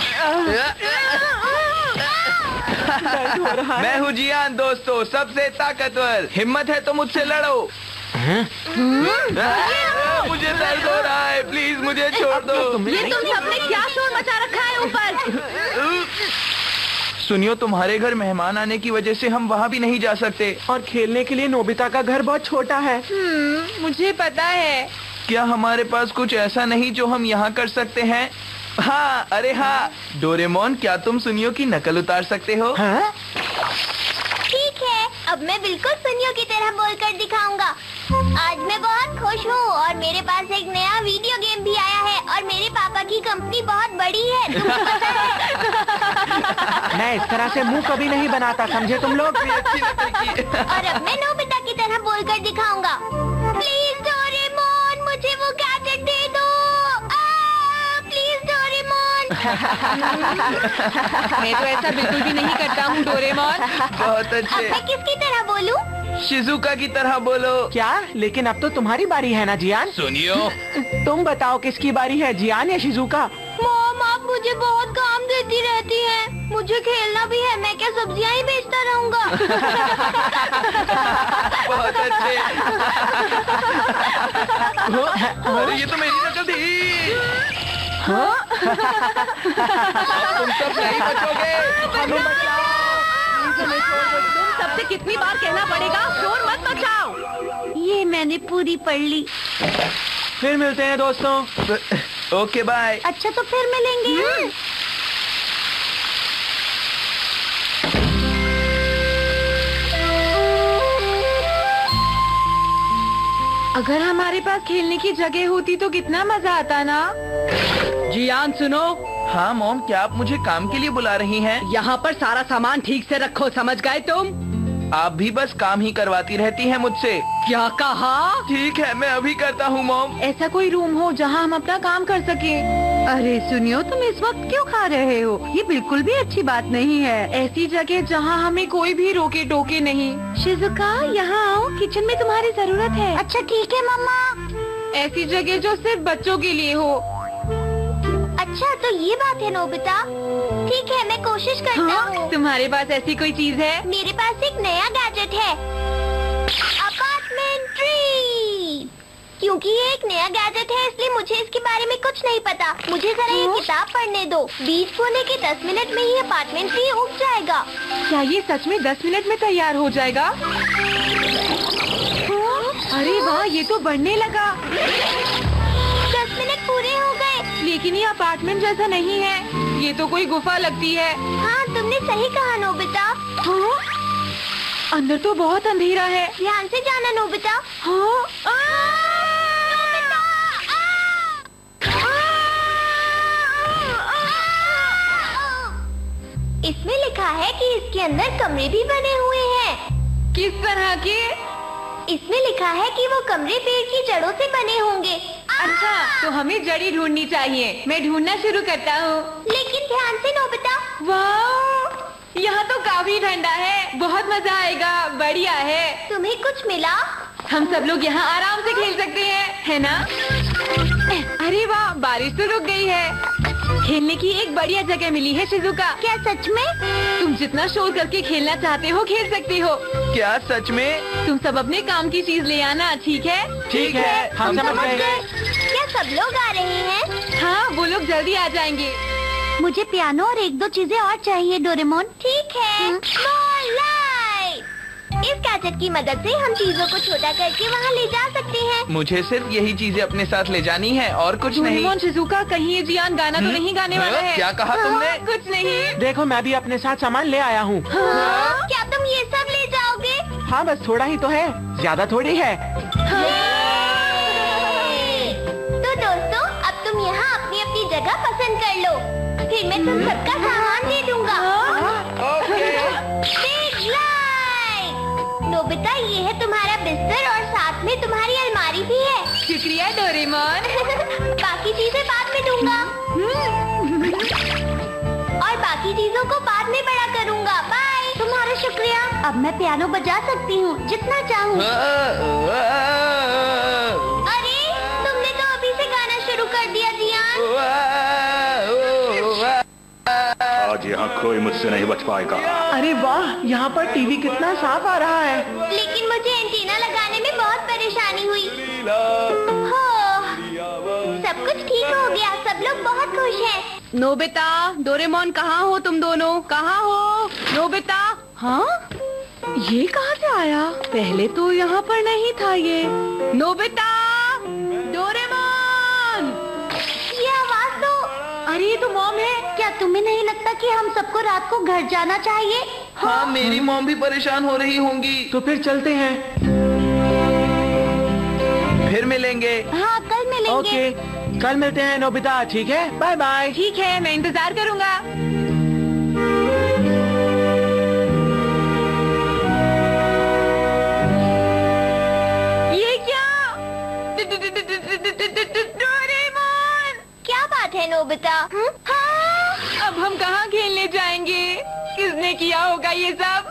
मैं हूँ जियान दोस्तों, सबसे ताकतवर। हिम्मत है तो मुझसे लड़ो। मुझे दर्द हो रहा है, प्लीज मुझे छोड़ दो। ये तुम सबने क्या शोर मचा रखा है ऊपर? सुनियो, तुम्हारे घर मेहमान आने की वजह से हम वहाँ भी नहीं जा सकते, और खेलने के लिए नोबिता का घर बहुत छोटा है। मुझे पता है। क्या हमारे पास कुछ ऐसा नहीं जो हम यहाँ कर सकते हैं? हाँ, अरे हाँ डोरेमोन, क्या तुम सुनियो की नकल उतार सकते हो? हाँ? ठीक है, अब मैं बिल्कुल सुनियो की तरह बोलकर दिखाऊंगा। आज मैं बहुत खुश हूँ और मेरे पास एक नया वीडियो गेम भी आया है और मेरे पापा की कंपनी बहुत बड़ी है। मैं इस तरह से मुंह कभी नहीं बनाता, समझे तुम लोग? और अब मैं नोबिता की तरह बोलकर दिखाऊंगा। प्लीज डोरेमोन, मुझे वो गैजेट दे दो। Please Doraemon. मैं तो ऐसा बिल्कुल भी नहीं करता हूँ डोरेमोन। बहुत अच्छे। मैं किसकी तरह बोलूं? शिजुका की तरह बोलो। क्या? लेकिन अब तो तुम्हारी बारी है ना जियान? सुनियो, तुम बताओ किसकी बारी है, जियान या शिजुका? मॉम, आप मुझे बहुत काम देती रहती हैं। मुझे खेलना भी है, मैं क्या सब्जियां ही बेचता रहूंगा? बहुत अच्छे। अरे ये तो मेरी नकल थी। तुम सब नहीं बचोगे। हमें बचाओ। तुम सबसे कितनी बार कहना पड़ेगा, शोर मत मचाओ। ये मैंने पूरी पढ़ ली। फिर मिलते हैं दोस्तों। Okay bye. अच्छा तो फिर मिलेंगे। अगर हमारे पास खेलने की जगह होती तो कितना मजा आता ना। जियान सुनो। हाँ मॉम, क्या आप मुझे काम के लिए बुला रही हैं? यहाँ पर सारा सामान ठीक से रखो, समझ गए तुम? आप भी बस काम ही करवाती रहती हैं मुझसे। क्या कहा? ठीक है, मैं अभी करता हूँ मॉम। ऐसा कोई रूम हो जहाँ हम अपना काम कर सके। अरे सुनियो, तुम इस वक्त क्यों खा रहे हो? ये बिल्कुल भी अच्छी बात नहीं है। ऐसी जगह जहाँ हमें कोई भी रोके टोके नहीं। शिजुका, यहाँ आओ, किचन में तुम्हारी जरूरत है। अच्छा ठीक है मम्मा। ऐसी जगह जो सिर्फ बच्चों के लिए हो। अच्छा तो ये बात है नोबिता। ठीक है, मैं कोशिश करता हूँ। तुम्हारे पास ऐसी कोई चीज है? मेरे पास एक नया गैजेट है, अपार्टमेंट ट्री। क्योंकि ये एक नया गैजेट है इसलिए मुझे इसके बारे में कुछ नहीं पता। मुझे जरा ये किताब पढ़ने दो। बीज बोने के 10 मिनट में ही अपार्टमेंट ट्री उग जाएगा। क्या ये सच में 10 मिनट में तैयार हो जाएगा? अरे वाह, ये तो बढ़ने लगा। 10 मिनट पूरे हो गए। लेकिन ये अपार्टमेंट जैसा नहीं है, ये तो कोई गुफा लगती है। हाँ, तुमने सही कहा नोबिता। हाँ? अंदर तो बहुत अंधेरा है। ध्यान से जाना नोबिता। हाँ? इसमें लिखा है कि इसके अंदर कमरे भी बने हुए हैं। किस तरह के? इसमें लिखा है कि वो कमरे पेड़ की जड़ों से बने होंगे। अच्छा, तो हमें जड़ी ढूंढनी चाहिए। मैं ढूंढना शुरू करता हूँ। लेकिन ध्यान से नोबिता। वाह, यहाँ तो काफी ठंडा है, बहुत मजा आएगा। बढ़िया है। तुम्हें कुछ मिला? हम सब लोग यहाँ आराम से खेल सकते हैं, है ना? अरे वाह, बारिश तो रुक गई है। खेलने की एक बढ़िया जगह मिली है शिजुका। क्या सच में? तुम जितना शोर करके खेलना चाहते हो खेल सकते हो। क्या सच में? तुम सब अपने काम की चीज ले आना, ठीक है? ठीक है, हम समझ गए। क्या सब लोग आ रहे हैं? हाँ, वो लोग जल्दी आ जाएंगे। मुझे पियानो और 1-2 चीजें और चाहिए डोरेमोन। ठीक है। इस गैजेट की मदद से हम चीजों को छोटा करके वहाँ ले जा सकते हैं। मुझे सिर्फ यही चीजें अपने साथ ले जानी है और कुछ नहीं। डोरेमोन, शिजुका, कहीं ये जियान गाना तो नहीं गाने वाला है? क्या कहा तुमने? कुछ नहीं। देखो, मैं भी अपने साथ सामान ले आया हूँ। क्या तुम ये सब ले जाओगे? हाँ, बस थोड़ा ही तो है, ज्यादा थोड़ी है। तो दोस्तों, अब तुम यहाँ अपनी अपनी जगह पसंद कर लो, फिर मैं तुम सबका सामान दे दूंगा। नोबिता, ये है तुम्हारा बिस्तर और साथ में तुम्हारी अलमारी भी है। शुक्रिया डोरेमोन। बाकी चीजें बाद में दूंगा और बाकी चीजों को बाद में बड़ा करूंगा। बाय। तुम्हारा शुक्रिया। अब मैं पियानो बजा सकती हूँ जितना चाहूँ। अरे, तुमने तो अभी से गाना शुरू कर दिया जियान। यहाँ कोई मुझसे नहीं बच पाएगा। अरे वाह, यहाँ पर टीवी कितना साफ आ रहा है। लेकिन मुझे एंटीना लगाने में बहुत परेशानी हुई। सब कुछ ठीक हो गया, सब लोग बहुत खुश हैं। नोबिता, डोरेमोन, कहाँ हो तुम दोनों? कहाँ हो नोबिता? हाँ, ये कहाँ से आया? पहले तो यहाँ पर नहीं था ये। नोबिता, डोरेमोन, ये आवाज तो। अरे ये तो मॉम है। क्या तुम्हें नहीं लगता कि हम सबको रात को घर जाना चाहिए? हाँ, मेरी मॉम भी परेशान हो रही होंगी। तो फिर चलते हैं। फिर मिलेंगे। हाँ, कल मिलेंगे। ओके, कल मिलते हैं नोबिता, ठीक है? Bye bye. ठीक है, मैं इंतजार करूँगा। ये क्या? डोरेमोन! क्या बात है नोबिता? हाँ, अब हम कहाँ खेलने जाएंगे? किसने किया होगा ये सब?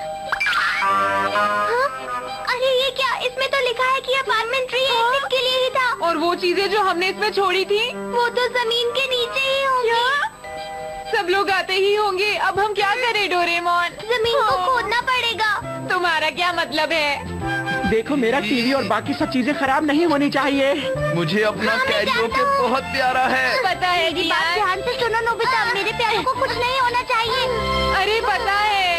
अरे ये क्या? इसमें तो लिखा है कि अपार्टमेंट ट्री एग्जिट के लिए ही था। और वो चीजें जो हमने इसमें छोड़ी थी, वो तो जमीन के नीचे ही होंगी। सब लोग आते ही होंगे। अब हम क्या करें डोरेमोन? जमीन को खोदना पड़ेगा। तुम्हारा क्या मतलब है? देखो, मेरा टीवी और बाकी सब चीजें खराब नहीं होनी चाहिए। मुझे अपना कैरियोके बहुत प्यारा है। पता है मेरी बात ध्यान से सुनो नोबिता, मेरे प्यारे को कुछ नहीं होना चाहिए। अरे पता है।